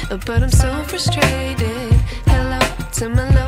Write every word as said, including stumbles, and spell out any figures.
but I'm so frustrated. Hello to my love.